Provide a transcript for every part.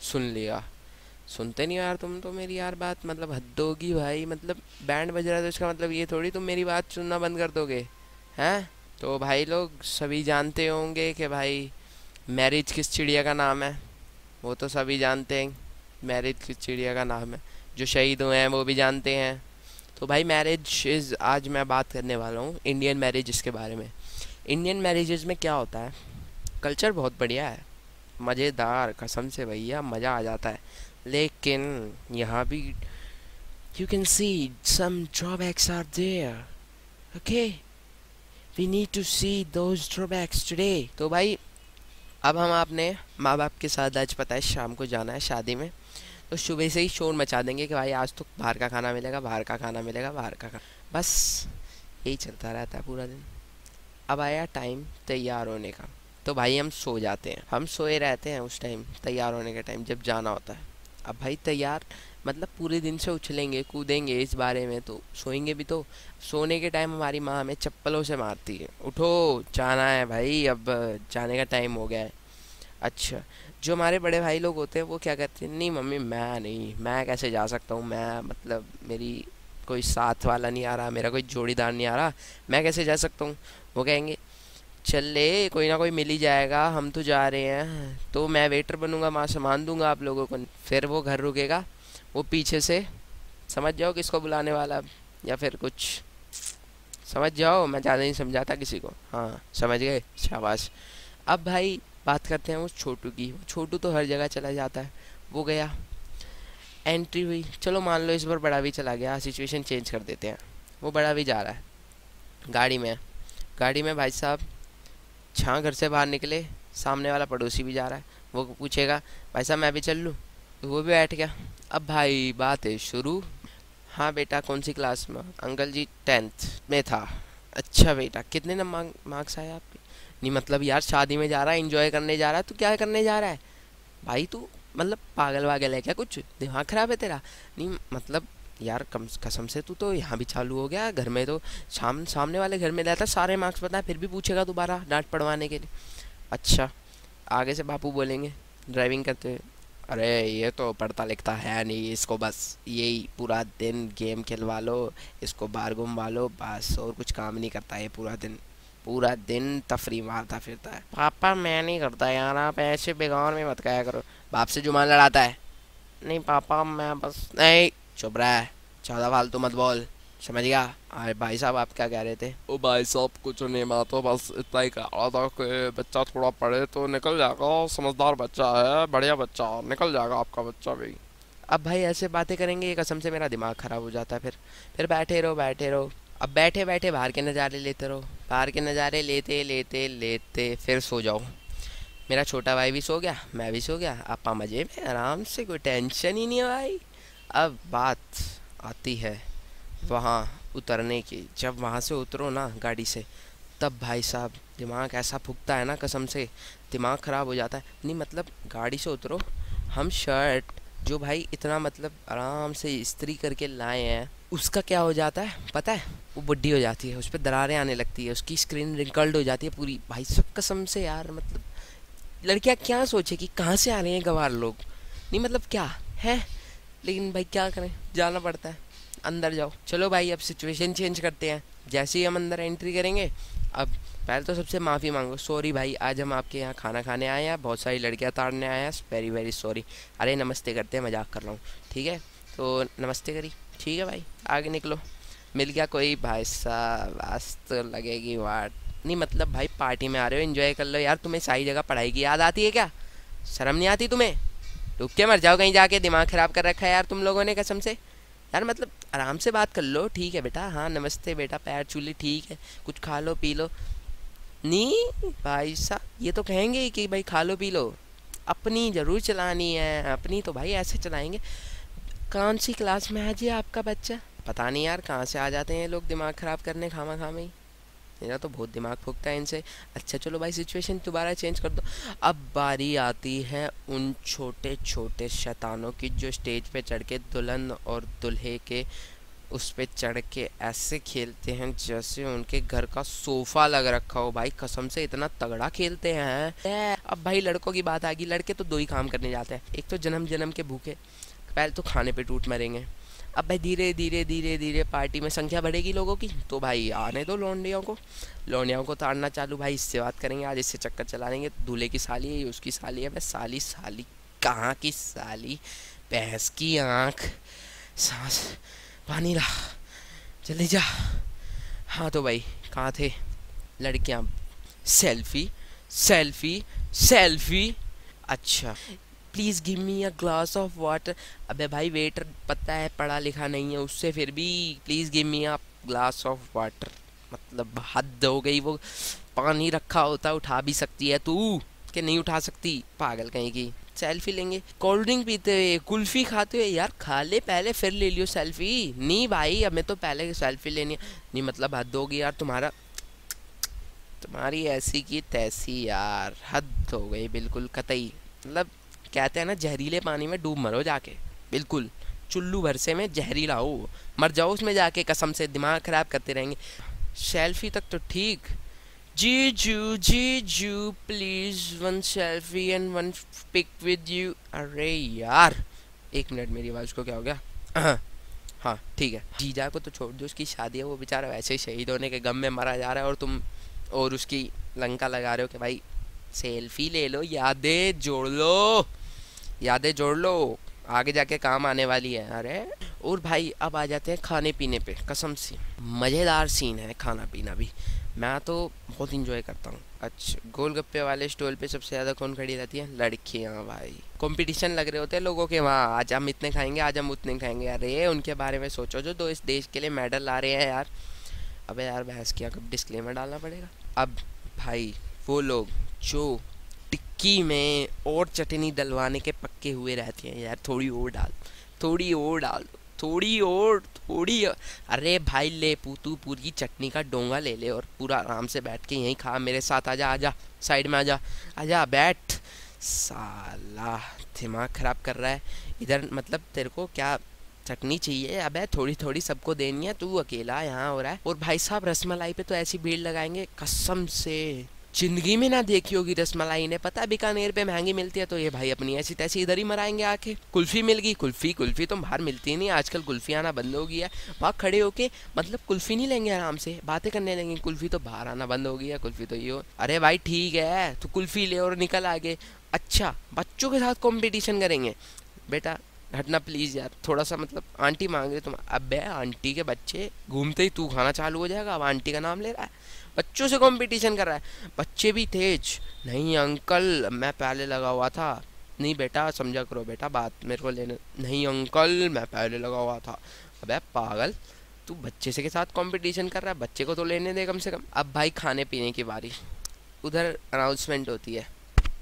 सुन लिया। सुनते नहीं हो यार तुम तो मेरी यार बात, मतलब हद होगी भाई। मतलब बैंड बज रहा है तो इसका मतलब ये थोड़ी तुम मेरी बात सुनना बंद कर दोगे हैं। तो भाई लोग सभी जानते होंगे कि भाई मैरिज किस चिड़िया का नाम है। वो तो सभी जानते हैं मैरिज किस चिड़िया का नाम है। जो शहीद हुए हैं वो भी जानते हैं। तो भाई मैरिज इज़, आज मैं बात करने वाला हूँ इंडियन मैरिजेस के बारे में। इंडियन मैरिजेस में क्या होता है, कल्चर बहुत बढ़िया है, मज़ेदार, कसम से भैया मज़ा आ जाता है। लेकिन यहाँ भी you can see some drawbacks are there. Okay, we need to see those drawbacks today. तो भाई अब हम अपने माँ बाप के साथ, आज पता है शाम को जाना है शादी में, तो सुबह से ही शोर मचा देंगे कि भाई आज तो बाहर का खाना मिलेगा, बाहर का खाना मिलेगा, बाहर का खाना। बस यही चलता रहता है पूरा दिन। अब आया टाइम तैयार होने का, तो भाई हम सो जाते हैं, हम सोए रहते हैं उस टाइम तैयार होने के टाइम जब जाना होता है। अब भाई तैयार मतलब पूरे दिन से उछलेंगे कूदेंगे इस बारे में, तो सोएंगे भी तो। सोने के टाइम हमारी माँ हमें चप्पलों से मारती है, उठो जाना है भाई, अब जाने का टाइम हो गया है। अच्छा, जो हमारे बड़े भाई लोग होते हैं वो क्या कहते हैं, नहीं मम्मी मैं नहीं, मैं कैसे जा सकता हूँ, मैं मतलब मेरी कोई साथ वाला नहीं आ रहा, मेरा कोई जोड़ीदार नहीं आ रहा, मैं कैसे जा सकता हूँ। वो कहेंगे चल ले कोई ना कोई मिल ही जाएगा, हम तो जा रहे हैं, तो मैं वेटर बनूंगा, वहाँ सामान दूंगा आप लोगों को। फिर वो घर रुकेगा, वो पीछे से समझ जाओ किसको बुलाने वाला, या फिर कुछ समझ जाओ, मैं ज़्यादा नहीं समझाता किसी को, हाँ समझ गए, शाबाश। अब भाई बात करते हैं उस छोटू की। वो छोटू तो हर जगह चला जाता है। वो गया, एंट्री हुई, चलो मान लो इस बार बड़ा भी चला गया, सिचुएशन चेंज कर देते हैं। वो बड़ा भी जा रहा है, गाड़ी में। गाड़ी में भाई साहब छाँ घर से बाहर निकले, सामने वाला पड़ोसी भी जा रहा है, वो पूछेगा भाई साहब मैं भी चल लूँ, तो वो भी बैठ गया। अब भाई बात है शुरू। हाँ बेटा कौन सी क्लास में? अंकल जी 10th में था। अच्छा बेटा कितने नंबर मार्क्स आए आपके? नहीं मतलब यार शादी में जा रहा है, एंजॉय करने जा रहा है, तू क्या करने जा रहा है भाई? तू मतलब पागल वागल है क्या, कुछ दिमाग खराब है तेरा? नहीं मतलब यार कम कसम से तू तो यहाँ भी चालू हो गया, घर में तो सामने वाले घर में रहता है, सारे मार्क्स पता है, फिर भी पूछेगा दोबारा डांट पड़वाने के लिए। अच्छा, आगे से बापू बोलेंगे ड्राइविंग करते हुए, अरे ये तो पढ़ता लिखता है नहीं, इसको बस यही पूरा दिन गेम खिलवा लो, इसको बाहर घुमवा लो, बस और कुछ काम नहीं करता है, पूरा दिन तफरी मारता फिरता है। पापा मैं नहीं करता यार, आप ऐसे बेगार में मत कहा करो। बाप से जुबान लड़ाता है, नहीं पापा मैं बस नहीं, चुप रहा है, ज़्यादा फालतू मत बोल, समझ गया? अरे भाई साहब आप क्या कह रहे थे? ओ भाई साहब कुछ नहीं, मैं तो बस इतना ही कह रहा था कि बच्चा थोड़ा पढ़े तो निकल जाएगा, समझदार बच्चा है, बढ़िया बच्चा, निकल जाएगा आपका बच्चा भी। अब भाई ऐसे बातें करेंगे ये कसम से मेरा दिमाग ख़राब हो जाता है। फिर बैठे रहो बैठे रहो। अब बैठे बैठे बाहर के नज़ारे लेते रहो, बाहर के नज़ारे लेते लेते लेते फिर सो जाओ। मेरा छोटा भाई भी सो गया, मैं भी सो गया, आपा मज़े में आराम से, कोई टेंशन ही नहीं है भाई। अब बात आती है वहाँ उतरने की। जब वहाँ से उतरो ना गाड़ी से, तब भाई साहब दिमाग ऐसा फूकता है ना, कसम से दिमाग ख़राब हो जाता है। नहीं मतलब गाड़ी से उतरो, हम शर्ट जो भाई इतना मतलब आराम से इस्त्री करके लाए हैं, उसका क्या हो जाता है पता है? वो बुड्ढी हो जाती है, उस पर दरारें आने लगती है, उसकी स्क्रीन रिंकल्ड हो जाती है पूरी। भाई सब कसम से यार, मतलब लड़कियां क्या सोचे कि कहाँ से आ रहे हैं गंवार लोग, नहीं मतलब क्या है। लेकिन भाई क्या करें, जाना पड़ता है। अंदर जाओ, चलो भाई अब सिचुएशन चेंज करते हैं। जैसे ही हम अंदर एंट्री करेंगे, अब पहले तो सबसे माफ़ी मांगो, सॉरी भाई आज हम आपके यहाँ खाना खाने आए हैं, बहुत सारी लड़कियाँ ताड़ने आए हैं, वेरी वेरी सॉरी। अरे नमस्ते करते हैं, मजाक कर रहा हूँ, ठीक है? तो नमस्ते करी, ठीक है भाई आगे निकलो। मिल गया कोई भाई साहब, आज तो लगेगी वाट। नहीं मतलब भाई पार्टी में आ रहे हो, एंजॉय कर लो यार, तुम्हें सारी जगह पढ़ाई की याद आती है क्या? शर्म नहीं आती तुम्हें? डूब के मर जाओ कहीं जाके, दिमाग ख़राब कर रखा है यार तुम लोगों ने कसम से। यार मतलब आराम से बात कर लो, ठीक है बेटा, हाँ नमस्ते बेटा, पैर छू ली, ठीक है, कुछ खा लो पी लो। नहीं भाई साहब ये तो कहेंगे ही कि भाई खा लो पी लो, अपनी ज़रूर चलानी है, अपनी तो भाई ऐसे चलाएंगे। कौन सी क्लास में है जी आपका बच्चा? पता नहीं यार कहाँ से आ जाते हैं लोग दिमाग ख़राब करने खामा खामा ही। मेरा तो बहुत दिमाग फूकता है इनसे। अच्छा चलो भाई सिचुएशन दोबारा चेंज कर दो। अब बारी आती है उन छोटे छोटे शैतानों की जो स्टेज पे चढ़ के दुल्हन और दूल्हे के उस पे चढ़ के ऐसे खेलते हैं जैसे उनके घर का सोफा लग रखा हो भाई, कसम से इतना तगड़ा खेलते हैं। अब भाई लड़कों की बात आ गई, लड़के तो दो ही काम करने जाते हैं, एक तो जन्म जन्म के भूखे, पहले तो खाने पे टूट मरेंगे। अब भाई धीरे धीरे धीरे धीरे पार्टी में संख्या बढ़ेगी लोगों की, तो भाई आने दो लौंडियों को ताड़ना चालू। भाई इससे बात करेंगे आज, इससे चक्कर चला लेंगे, दूल्हे की साली है, उसकी साली है। भाई साली साली कहाँ की साली, भैंस की आँख, सांस, पानी ला, जल्दी जा। हाँ तो भाई कहाँ थे लड़कियाँ, सेल्फी सेल्फी सेल्फी, अच्छा please give me a glass of water. अबे भाई वेटर पता है पढ़ा लिखा नहीं है, उससे फिर भी please give me a glass of water, मतलब हद हो गई। वो पानी रखा होता उठा भी सकती है तू, कि नहीं उठा सकती, पागल कहीं की। सेल्फी लेंगे, कोल्ड ड्रिंक पीते हुए, कुल्फी खाते हुए, यार खा ले पहले फिर ले लियो सेल्फी। नहीं भाई हमें तो पहले सेल्फी लेनी है। नहीं मतलब हद होगी यार, तुम्हारी ऐसी की तैसी यार, हद हो गई बिल्कुल कतई। मतलब कहते हैं ना जहरीले पानी में डूब मरो जाके, बिल्कुल चुल्लू भरसे में जहरीला हो, मर जाओ उसमें जाके, कसम से दिमाग खराब करते रहेंगे। सेल्फी तक तो ठीक, जीजू please one selfie and one pic with you. अरे यार एक मिनट, मेरी आवाज़ को क्या हो गया? हाँ ठीक है, जीजा को तो छोड़ दो, उसकी शादी है, वो बेचारा वैसे ही शहीद होने के गम में मरा जा रहा है, और तुम और उसकी लंका लगा रहे हो कि भाई सेल्फी ले लो, यादें जोड़ लो, आगे जाके काम आने वाली है। अरे और भाई अब आ जाते हैं खाने पीने पे, कसम से मज़ेदार सीन है खाना पीना भी, मैं तो बहुत इंजॉय करता हूँ। अच्छा गोलगप्पे वाले स्टॉल पे सबसे ज़्यादा कौन खड़ी रहती है? लड़कियाँ भाई, कंपटीशन लग रहे होते हैं लोगों के वहाँ, आज हम इतने खाएंगे, आज हम उतने खाएंगे। अरे उनके बारे में सोचो जो इस देश के लिए मेडल ला रहे हैं यार। अबे यार भैंस की कब डिस्क्लेमर डालना पड़ेगा। अब भाई वो लोग जो टिक्की में और चटनी डलवाने के पक्के हुए रहते हैं, यार थोड़ी और डाल, थोड़ी और डाल, थोड़ी और। अरे भाई ले तू पूरी चटनी का डोंगा ले ले और पूरा आराम से बैठ के यहीं खा, मेरे साथ आजा साइड में आजा बैठ। साला दिमाग ख़राब कर रहा है इधर, मतलब तेरे को क्या चटनी चाहिए? अबे थोड़ी थोड़ी सबको देनी है, तू अकेला यहाँ हो रहा है। और भाई साहब रसमलाई पे तो ऐसी भीड़ लगाएंगे, कसम से जिंदगी में ना देखी होगी रसमलाई ने। पता है बीकानेर पे महंगी मिलती है, तो ये भाई अपनी ऐसी तैसी इधर ही मराएंगे आके। कुल्फी मिल गई, कुल्फी तो बाहर मिलती ही नहीं आजकल, कुल्फी आना बंद हो गया है। वहाँ खड़े होके मतलब कुल्फी नहीं लेंगे, आराम से बातें करने लेंगे, कुल्फी तो बाहर आना बंद हो गया, कुल्फी तो ये हो। अरे भाई ठीक है तो कुल्फी ले और निकल आगे। अच्छा बच्चों के साथ कॉम्पिटिशन करेंगे, बेटा हटना प्लीज़ यार, थोड़ा सा मतलब आंटी मांग रहे तुम। अब आंटी के बच्चे घूमते ही तू खाना चालू हो जाएगा, अब आंटी का नाम ले रहा है, बच्चों से कंपटीशन कर रहा है। बच्चे भी तेज, नहीं अंकल मैं पहले लगा हुआ था, नहीं बेटा समझा करो बेटा बात, मेरे को लेने, नहीं अंकल मैं पहले लगा हुआ था। अबे पागल, तू बच्चे से के साथ कंपटीशन कर रहा है, बच्चे को तो लेने दे कम से कम। अब भाई खाने पीने की बारी, उधर अनाउंसमेंट होती है,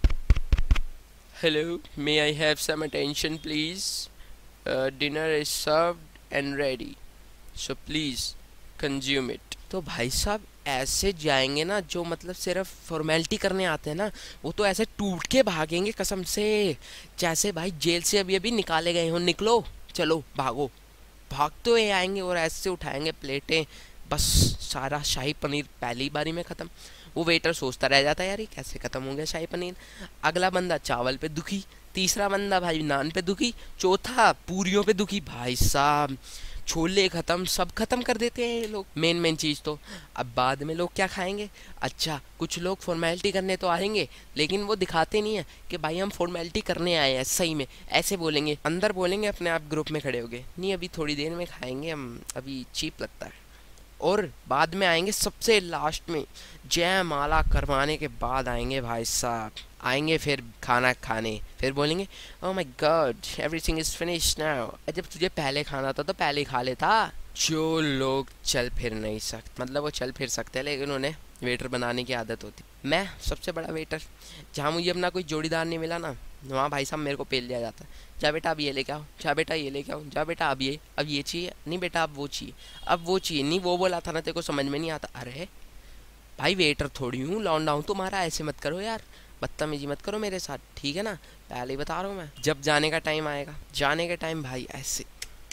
hello may I have some attention please, dinner is served and ready so please consume it. तो भाई साहब ऐसे जाएंगे ना जो मतलब सिर्फ फॉर्मेलिटी करने आते हैं ना, वो तो ऐसे टूट के भागेंगे कसम से, जैसे भाई जेल से अभी अभी निकाले गए हो, निकलो चलो भागो, भागते हुए आएंगे और ऐसे उठाएंगे प्लेटें, बस सारा शाही पनीर पहली बारी में ख़त्म। वो वेटर सोचता रह जाता है यार ये कैसे ख़त्म हो गया शाही पनीर। अगला बंदा चावल पे दुखी, तीसरा बंदा भाई नान पे दुखी, चौथा पूरियों पे दुखी। भाई साहब छोले ख़त्म, सब ख़त्म कर देते हैं ये लोग, मेन चीज़ तो। अब बाद में लोग क्या खाएंगे? अच्छा कुछ लोग फॉर्मेलिटी करने तो आएंगे, लेकिन वो दिखाते नहीं है कि भाई हम फॉर्मेलिटी करने आए हैं, सही में ऐसे बोलेंगे, अंदर बोलेंगे अपने आप ग्रुप में खड़े होके, नहीं अभी थोड़ी देर में खाएंगे हम, अभी चीप लगता है। और बाद में आएंगे सबसे लास्ट में, जयमाला करवाने के बाद आएंगे भाई साहब, आएंगे फिर खाना खाने, फिर बोलेंगे oh my god everything is finish now. जब तुझे पहले खाना था तो पहले ही खा लेता। जो लोग चल फिर नहीं सकते, मतलब वो चल फिर सकते हैं लेकिन उन्हें वेटर बनाने की आदत होती। मैं सबसे बड़ा वेटर, जहाँ मुझे अपना कोई जोड़ीदार नहीं मिला ना, वहाँ भाई साहब मेरे को पेल दिया जाता है, जा बेटा अब ये लेके आओ, जा बेटा ये लेके आओ, जा बेटा अब ये चाहिए, नहीं बेटा अब वो चाहिए, अब वो चाहिए, नहीं वो बोला था ना तेरे को समझ में नहीं आता। अरे भाई वेटर थोड़ी हूँ, लौंडा हूँ तुम्हारा, ऐसे मत करो यार, बदतमीजी मत करो मेरे साथ, ठीक है ना, पहले ही बता रहा हूँ मैं। जब जाने का टाइम आएगा, जाने के टाइम भाई ऐसे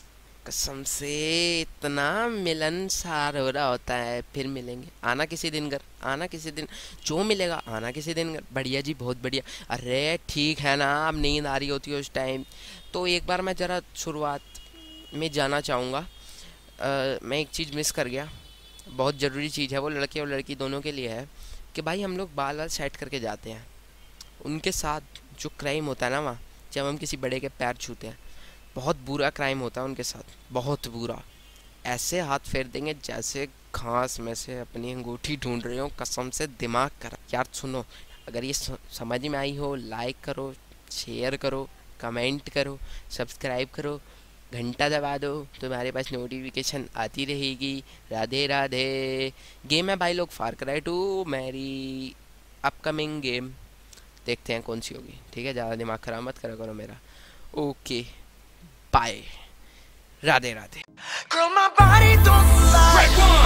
कसम से इतना मिलनसार हो रहा होता है। फिर मिलेंगे, आना किसी दिन घर, आना किसी दिन, जो मिलेगा आना किसी दिन घर। बढ़िया जी, बहुत बढ़िया। अरे ठीक है ना, अब नींद आ रही होती है उस टाइम। तो एक बार मैं ज़रा शुरुआत में जाना चाहूँगा। मैं एक चीज़ मिस कर गया, बहुत ज़रूरी चीज़ है, वो लड़के और लड़की दोनों के लिए है, कि भाई हम लोग बाल वाल सेट करके जाते हैं। उनके साथ जो क्राइम होता है ना वहाँ, जब हम किसी बड़े के पैर छूते हैं, बहुत बुरा क्राइम होता है उनके साथ, बहुत बुरा। ऐसे हाथ फेर देंगे जैसे घास में से अपनी अंगूठी ढूंढ रहे हो, कसम से दिमाग कर। यार सुनो, अगर ये समझ में आई हो, लाइक करो, शेयर करो, कमेंट करो, सब्सक्राइब करो, घंटा दबा दो, तुम्हारे पास नोटिफिकेशन आती रहेगी। राधे राधे। गेम है भाई लोग, फार क्राई 2 मेरी अपकमिंग गेम। देखते हैं कौन सी होगी, ठीक है। ज़्यादा दिमाग खराब मत करा करो मेरा। Okay, bye, Radhe Radhe. Girl, my body don't lie.